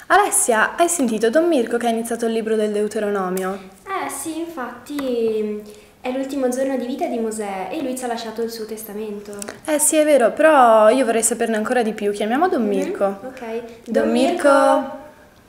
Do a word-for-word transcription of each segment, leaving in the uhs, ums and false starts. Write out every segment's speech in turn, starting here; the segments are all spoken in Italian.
Alessia, hai sentito Don Mirko che ha iniziato il libro del Deuteronomio? Eh sì, infatti è l'ultimo giorno di vita di Mosè e lui ci ha lasciato il suo testamento. Eh sì, è vero, però io vorrei saperne ancora di più. Chiamiamo Don Mirko. Mm-hmm. Ok. Don, Don Mirko. Mirko.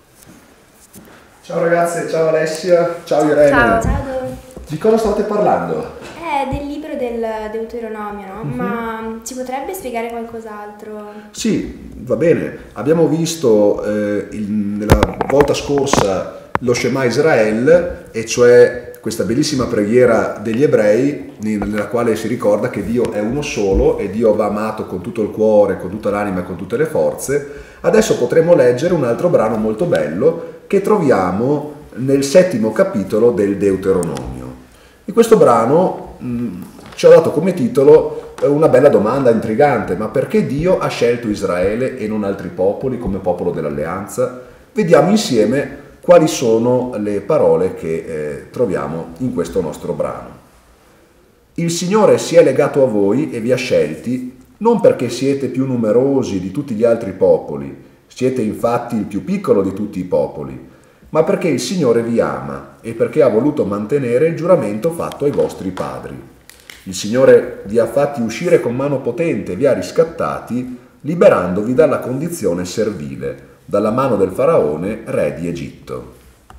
Ciao ragazze, ciao Alessia, ciao Irene. Ciao. Ciao Don. Di cosa state parlando? È del libro del Deuteronomio, no? Mm-hmm. Ma ci potrebbe spiegare qualcos'altro? Sì, va bene. Abbiamo visto eh, il, nella volta scorsa lo Shema Israel, e cioè questa bellissima preghiera degli ebrei nella quale si ricorda che Dio è uno solo e Dio va amato con tutto il cuore, con tutta l'anima e con tutte le forze. Adesso potremo leggere un altro brano molto bello che troviamo nel settimo capitolo del Deuteronomio. E questo brano mh, ci ha dato come titolo una bella domanda intrigante: ma perché Dio ha scelto Israele e non altri popoli come popolo dell'alleanza? Vediamo insieme quali sono le parole che eh, troviamo in questo nostro brano. Il Signore si è legato a voi e vi ha scelti non perché siete più numerosi di tutti gli altri popoli, siete infatti il più piccolo di tutti i popoli, ma perché il Signore vi ama e perché ha voluto mantenere il giuramento fatto ai vostri padri. Il Signore vi ha fatti uscire con mano potente e vi ha riscattati, liberandovi dalla condizione servile, dalla mano del faraone, re di Egitto.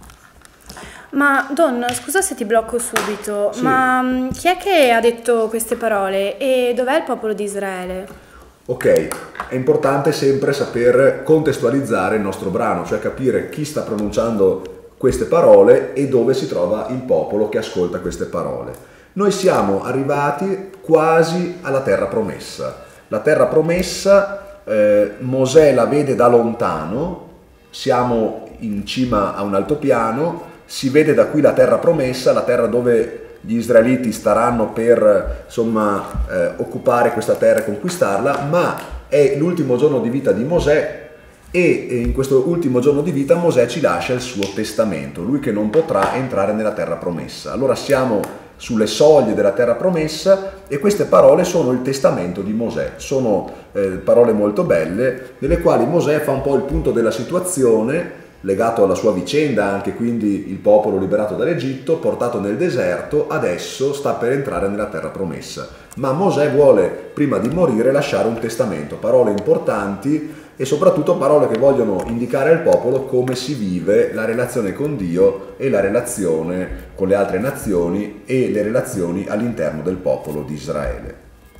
Ma Don, scusa se ti blocco subito, Sì. ma chi è che ha detto queste parole e dov'è il popolo di Israele? Ok, è importante sempre saper contestualizzare il nostro brano, cioè capire chi sta pronunciando queste parole e dove si trova il popolo che ascolta queste parole. Noi siamo arrivati quasi alla terra promessa. La terra promessa, eh, Mosè la vede da lontano, siamo in cima a un altopiano, si vede da qui la terra promessa, la terra dove gli israeliti staranno per insomma eh, occupare questa terra e conquistarla, ma è l'ultimo giorno di vita di Mosè e in questo ultimo giorno di vita Mosè ci lascia il suo testamento, lui che non potrà entrare nella terra promessa. Allora siamo sulle soglie della terra promessa e queste parole sono il testamento di Mosè, sono eh, parole molto belle nelle quali Mosè fa un po' il punto della situazione legato alla sua vicenda, anche quindi il popolo liberato dall'Egitto, portato nel deserto, adesso sta per entrare nella terra promessa. Ma Mosè vuole, prima di morire, lasciare un testamento, parole importanti e soprattutto parole che vogliono indicare al popolo come si vive la relazione con Dio e la relazione con le altre nazioni e le relazioni all'interno del popolo di Israele.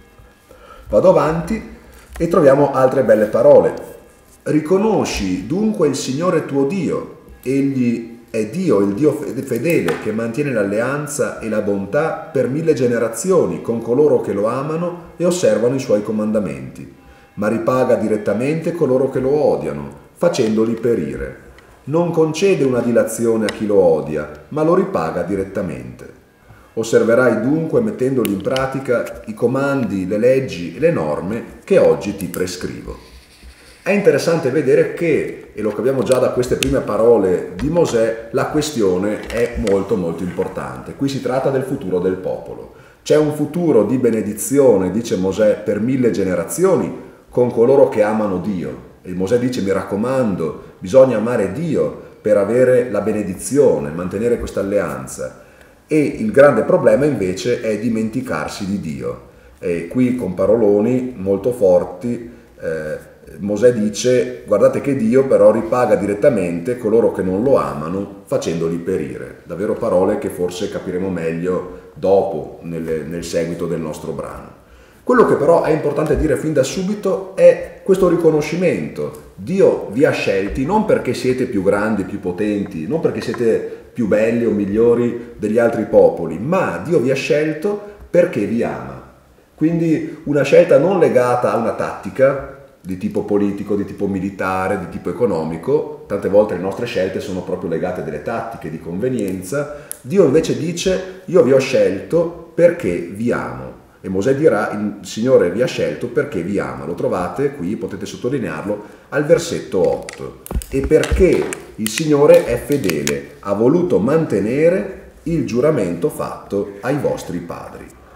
Vado avanti e troviamo altre belle parole. Riconosci dunque il Signore tuo Dio, egli è Dio, il Dio fedele che mantiene l'alleanza e la bontà per mille generazioni con coloro che lo amano e osservano i suoi comandamenti, ma ripaga direttamente coloro che lo odiano, facendoli perire. Non concede una dilazione a chi lo odia, ma lo ripaga direttamente. Osserverai dunque, mettendoli in pratica, i comandi, le leggi e le norme che oggi ti prescrivo. È interessante vedere che, e lo capiamo già da queste prime parole di Mosè, la questione è molto molto importante. Qui si tratta del futuro del popolo. C'è un futuro di benedizione, dice Mosè, per mille generazioni con coloro che amano Dio. E Mosè dice: mi raccomando, bisogna amare Dio per avere la benedizione, mantenere questa alleanza. E il grande problema invece è dimenticarsi di Dio. E qui con paroloni molto forti eh, Mosè dice: guardate che Dio però ripaga direttamente coloro che non lo amano facendoli perire. Davvero parole che forse capiremo meglio dopo nel, nel seguito del nostro brano. Quello che però è importante dire fin da subito è questo riconoscimento. Dio vi ha scelti non perché siete più grandi, più potenti, non perché siete più belli o migliori degli altri popoli, ma Dio vi ha scelto perché vi ama. Quindi una scelta non legata a una tattica di tipo politico, di tipo militare, di tipo economico. Tante volte le nostre scelte sono proprio legate a delle tattiche di convenienza. Dio invece dice: io vi ho scelto perché vi amo. E Mosè dirà: il Signore vi ha scelto perché vi ama. Lo trovate qui, potete sottolinearlo, al versetto otto. E perché il Signore è fedele, ha voluto mantenere il giuramento fatto ai vostri padri.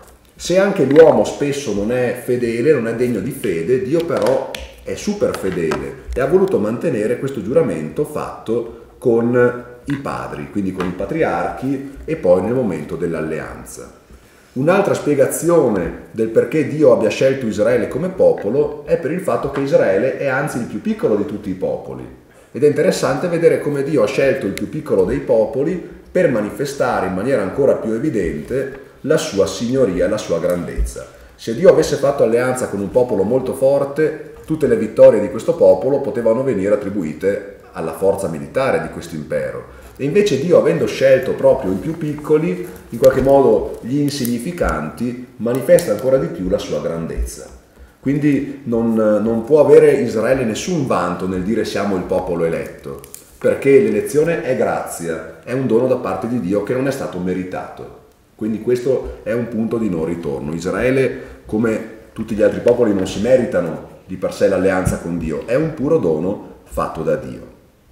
Se anche l'uomo spesso non è fedele, non è degno di fede, Dio però è super fedele e ha voluto mantenere questo giuramento fatto con i padri, quindi con i patriarchi e poi nel momento dell'alleanza. Un'altra spiegazione del perché Dio abbia scelto Israele come popolo è per il fatto che Israele è anzi il più piccolo di tutti i popoli. Ed è interessante vedere come Dio ha scelto il più piccolo dei popoli per manifestare in maniera ancora più evidente la sua signoria, la sua grandezza. Se Dio avesse fatto alleanza con un popolo molto forte, tutte le vittorie di questo popolo potevano venire attribuite alla forza militare di questo impero. E invece Dio, avendo scelto proprio i più piccoli, in qualche modo gli insignificanti, manifesta ancora di più la sua grandezza. Quindi non, non può avere Israele nessun vanto nel dire siamo il popolo eletto, perché l'elezione è grazia, è un dono da parte di Dio che non è stato meritato. Quindi questo è un punto di non ritorno. Israele, come tutti gli altri popoli, non si meritano di per sé l'alleanza con Dio, è un puro dono fatto da Dio.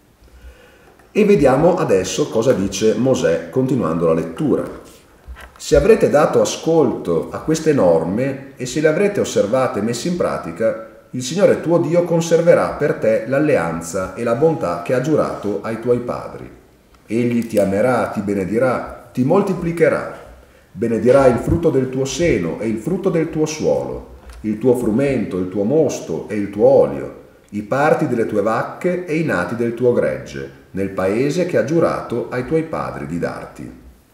E vediamo adesso cosa dice Mosè continuando la lettura. Se avrete dato ascolto a queste norme e se le avrete osservate e messe in pratica, il Signore tuo Dio conserverà per te l'alleanza e la bontà che ha giurato ai tuoi padri. Egli ti amerà, ti benedirà, ti moltiplicherà. Benedirà il frutto del tuo seno e il frutto del tuo suolo, il tuo frumento, il tuo mosto e il tuo olio, i parti delle tue vacche e i nati del tuo gregge, nel paese che ha giurato ai tuoi padri di darti.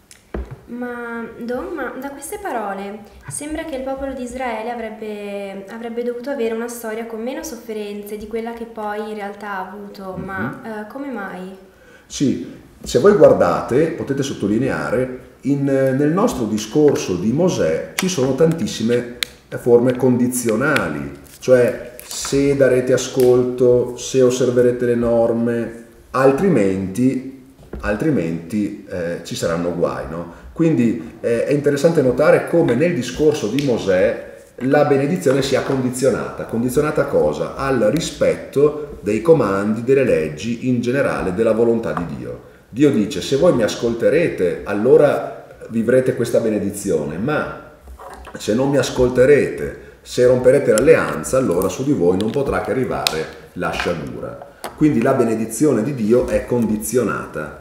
Ma, Don, ma da queste parole sembra che il popolo di Israele avrebbe, avrebbe dovuto avere una storia con meno sofferenze di quella che poi in realtà ha avuto, mm-hmm. ma eh, come mai? Sì, se voi guardate potete sottolineare in, nel nostro discorso di Mosè ci sono tantissime forme condizionali, cioè se darete ascolto, se osserverete le norme, altrimenti, altrimenti eh, ci saranno guai, no? Quindi eh, è interessante notare come nel discorso di Mosè la benedizione sia condizionata. Condizionata a cosa? Al rispetto dei comandi, delle leggi, in generale della volontà di Dio. Dio dice: se voi mi ascolterete, allora vivrete questa benedizione, ma se non mi ascolterete, se romperete l'alleanza, allora su di voi non potrà che arrivare la sciagura. Quindi la benedizione di Dio è condizionata,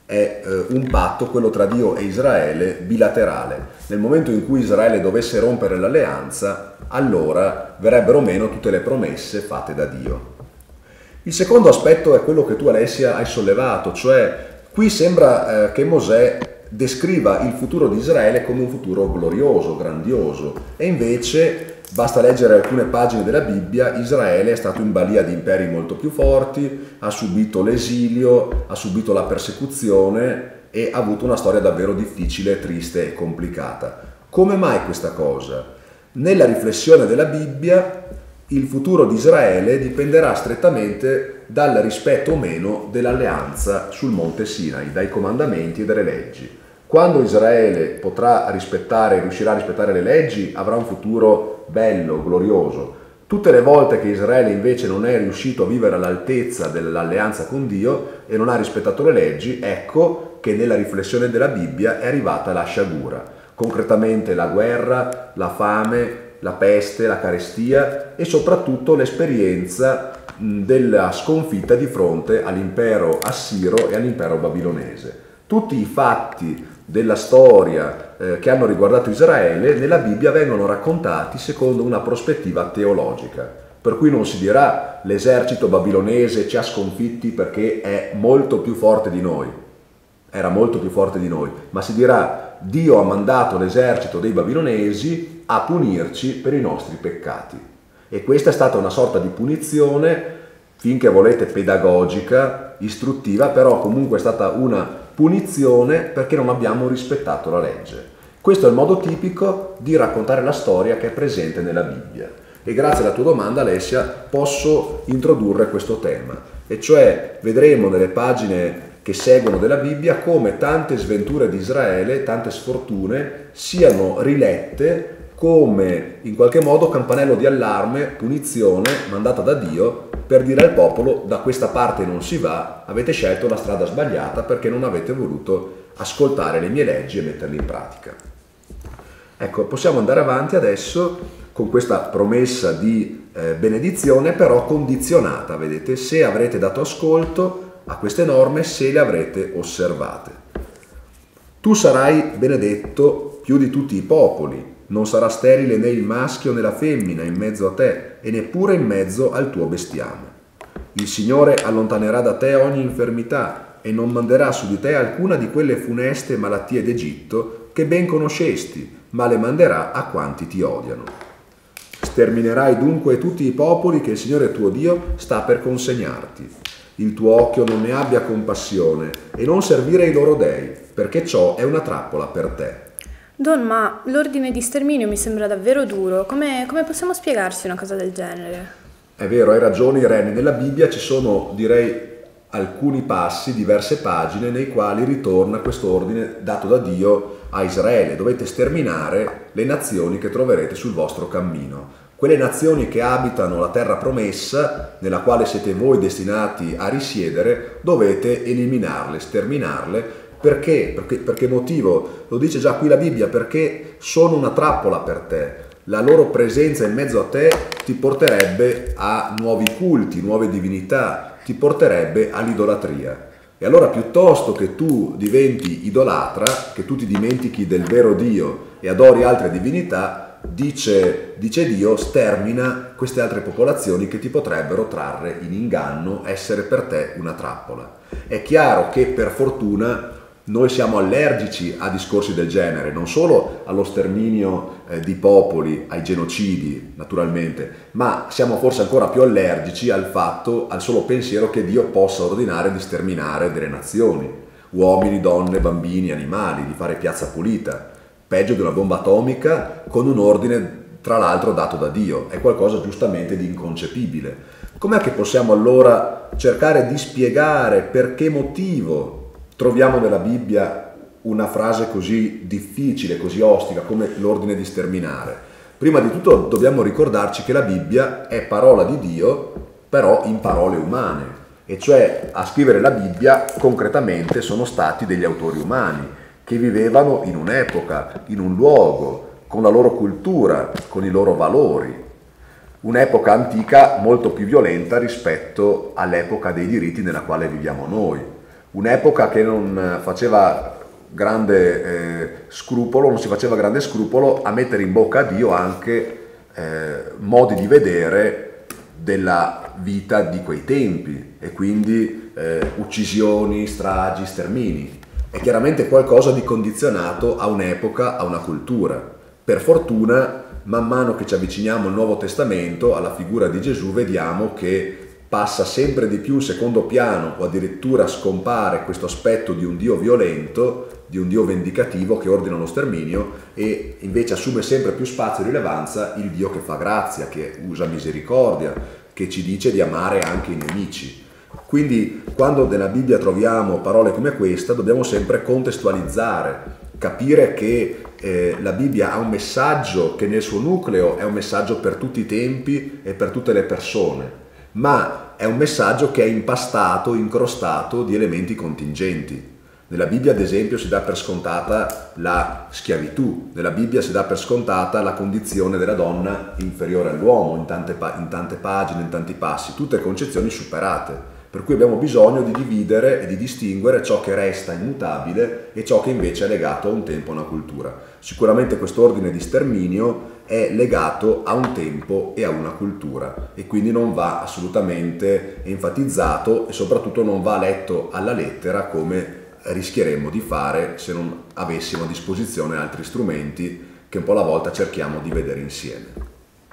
è eh, un patto, quello tra Dio e Israele, bilaterale. Nel momento in cui Israele dovesse rompere l'alleanza, allora verrebbero meno tutte le promesse fatte da Dio. Il secondo aspetto è quello che tu, Alessia, hai sollevato, cioè qui sembra eh, che Mosè descriva il futuro di Israele come un futuro glorioso, grandioso, e invece basta leggere alcune pagine della Bibbia. Israele è stato in balia di imperi molto più forti, ha subito l'esilio, ha subito la persecuzione e ha avuto una storia davvero difficile, triste e complicata. Come mai questa cosa? Nella riflessione della Bibbia il futuro di Israele dipenderà strettamente dal rispetto o meno dell'alleanza sul monte Sinai, dai comandamenti e dalle leggi. Quando Israele potrà rispettare, riuscirà a rispettare le leggi, avrà un futuro bello, glorioso. Tutte le volte che Israele invece non è riuscito a vivere all'altezza dell'alleanza con Dio e non ha rispettato le leggi, ecco che nella riflessione della Bibbia è arrivata la sciagura. Concretamente la guerra, la fame, la peste, la carestia e soprattutto l'esperienza della sconfitta di fronte all'impero assiro e all'impero babilonese. Tutti i fatti della storia eh, che hanno riguardato Israele nella Bibbia vengono raccontati secondo una prospettiva teologica, per cui non si dirà l'esercito babilonese ci ha sconfitti perché è molto più forte di noi, era molto più forte di noi, ma si dirà Dio ha mandato l'esercito dei babilonesi a punirci per i nostri peccati. E questa è stata una sorta di punizione, finché volete pedagogica, istruttiva, però comunque è stata una punizione perché non abbiamo rispettato la legge. Questo è il modo tipico di raccontare la storia che è presente nella Bibbia. E grazie alla tua domanda, Alessia, posso introdurre questo tema. E cioè vedremo nelle pagine che seguono della Bibbia come tante sventure di Israele, tante sfortune, siano rilette come in qualche modo campanello di allarme, punizione mandata da Dio per dire al popolo: da questa parte non si va, avete scelto la strada sbagliata perché non avete voluto ascoltare le mie leggi e metterle in pratica. Ecco, possiamo andare avanti adesso con questa promessa di eh, benedizione, però condizionata, vedete, se avrete dato ascolto a queste norme, se le avrete osservate. Tu sarai benedetto più di tutti i popoli, non sarà sterile né il maschio né la femmina in mezzo a te e neppure in mezzo al tuo bestiame. Il Signore allontanerà da te ogni infermità e non manderà su di te alcuna di quelle funeste malattie d'Egitto che ben conoscesti, ma le manderà a quanti ti odiano. Sterminerai dunque tutti i popoli che il Signore tuo Dio sta per consegnarti. Il tuo occhio non ne abbia compassione e non servire i loro dei, perché ciò è una trappola per te. Don, ma l'ordine di sterminio mi sembra davvero duro. Come, come possiamo spiegarci una cosa del genere? È vero, hai ragione Irene, nella Bibbia ci sono, direi, alcuni passi, diverse pagine nei quali ritorna questo ordine dato da Dio a Israele. Dovete sterminare le nazioni che troverete sul vostro cammino. Quelle nazioni che abitano la terra promessa, nella quale siete voi destinati a risiedere, dovete eliminarle, sterminarle. Perché? Perché, perché motivo? Lo dice già qui la Bibbia, perché sono una trappola per te. La loro presenza in mezzo a te ti porterebbe a nuovi culti, nuove divinità, ti porterebbe all'idolatria. E allora piuttosto che tu diventi idolatra, che tu ti dimentichi del vero Dio e adori altre divinità, dice, dice Dio, stermina queste altre popolazioni che ti potrebbero trarre in inganno, essere per te una trappola. È chiaro che per fortuna noi siamo allergici a discorsi del genere, non solo allo sterminio eh, di popoli, ai genocidi naturalmente, ma siamo forse ancora più allergici al fatto, al solo pensiero che Dio possa ordinare di sterminare delle nazioni, uomini, donne, bambini, animali, di fare piazza pulita, peggio di una bomba atomica con un ordine tra l'altro dato da Dio, è qualcosa giustamente di inconcepibile. Com'è che possiamo allora cercare di spiegare per che motivo troviamo nella Bibbia una frase così difficile, così ostica come l'ordine di sterminare? Prima di tutto dobbiamo ricordarci che la Bibbia è parola di Dio, però in parole umane, e cioè a scrivere la Bibbia concretamente sono stati degli autori umani che vivevano in un'epoca, in un luogo, con la loro cultura, con i loro valori. Un'epoca antica molto più violenta rispetto all'epoca dei diritti nella quale viviamo noi. Un'epoca che non faceva grande eh, scrupolo, non si faceva grande scrupolo a mettere in bocca a Dio anche eh, modi di vedere della vita di quei tempi e quindi eh, uccisioni, stragi, stermini. È chiaramente qualcosa di condizionato a un'epoca, a una cultura. Per fortuna, man mano che ci avviciniamo al Nuovo Testamento, alla figura di Gesù, vediamo che passa sempre di più in secondo piano o addirittura scompare questo aspetto di un Dio violento, di un Dio vendicativo che ordina lo sterminio e invece assume sempre più spazio e rilevanza il Dio che fa grazia, che usa misericordia, che ci dice di amare anche i nemici. Quindi quando nella Bibbia troviamo parole come questa dobbiamo sempre contestualizzare, capire che eh, la Bibbia ha un messaggio che nel suo nucleo è un messaggio per tutti i tempi e per tutte le persone, ma è un messaggio che è impastato, incrostato di elementi contingenti. Nella Bibbia, ad esempio, si dà per scontata la schiavitù, nella Bibbia si dà per scontata la condizione della donna inferiore all'uomo in tante, in tante pagine, in tanti passi, tutte concezioni superate. Per cui abbiamo bisogno di dividere e di distinguere ciò che resta immutabile e ciò che invece è legato a un tempo, a una cultura. Sicuramente questo ordine di sterminio è legato a un tempo e a una cultura e quindi non va assolutamente enfatizzato e soprattutto non va letto alla lettera come rischieremmo di fare se non avessimo a disposizione altri strumenti che un po' alla volta cerchiamo di vedere insieme.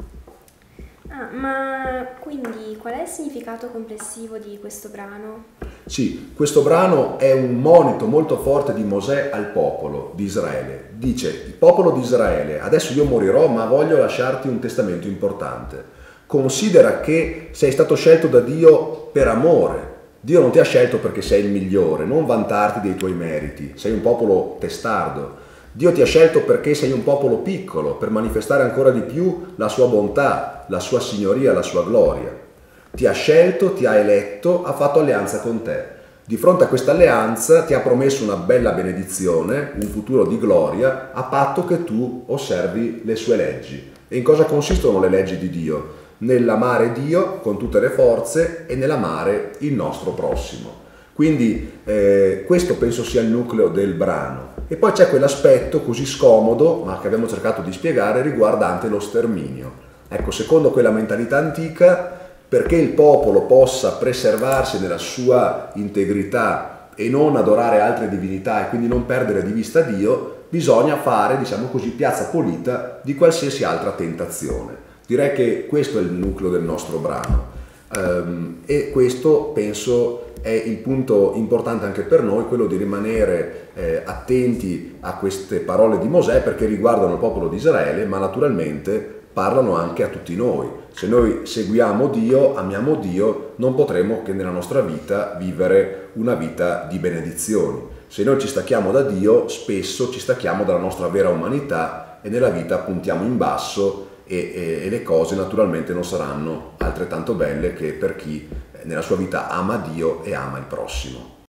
Ah, ma quindi qual è il significato complessivo di questo brano? Sì, questo brano è un monito molto forte di Mosè al popolo di Israele. Dice: il popolo di Israele, adesso io morirò ma voglio lasciarti un testamento importante. Considera che sei stato scelto da Dio per amore. Dio non ti ha scelto perché sei il migliore, non vantarti dei tuoi meriti, sei un popolo testardo. Dio ti ha scelto perché sei un popolo piccolo, per manifestare ancora di più la sua bontà, la sua signoria, la sua gloria. Ti ha scelto, ti ha eletto, ha fatto alleanza con te. Di fronte a questa alleanza ti ha promesso una bella benedizione, un futuro di gloria, a patto che tu osservi le sue leggi. E in cosa consistono le leggi di Dio? Nell'amare Dio con tutte le forze e nell'amare il nostro prossimo. Quindi eh, questo penso sia il nucleo del brano. E poi c'è quell'aspetto così scomodo, ma che abbiamo cercato di spiegare, riguardante lo sterminio. Ecco, secondo quella mentalità antica, perché il popolo possa preservarsi nella sua integrità e non adorare altre divinità e quindi non perdere di vista Dio, bisogna fare, diciamo così, piazza pulita di qualsiasi altra tentazione. Direi che questo è il nucleo del nostro brano. Um, e questo penso è il punto importante anche per noi, quello di rimanere eh, attenti a queste parole di Mosè, perché riguardano il popolo di Israele, ma naturalmente parlano anche a tutti noi. Se noi seguiamo Dio, amiamo Dio, non potremo che nella nostra vita vivere una vita di benedizioni. Se noi ci stacchiamo da Dio, spesso ci stacchiamo dalla nostra vera umanità e nella vita puntiamo in basso e, e, e le cose naturalmente non saranno altrettanto belle che per chi nella sua vita ama Dio e ama il prossimo.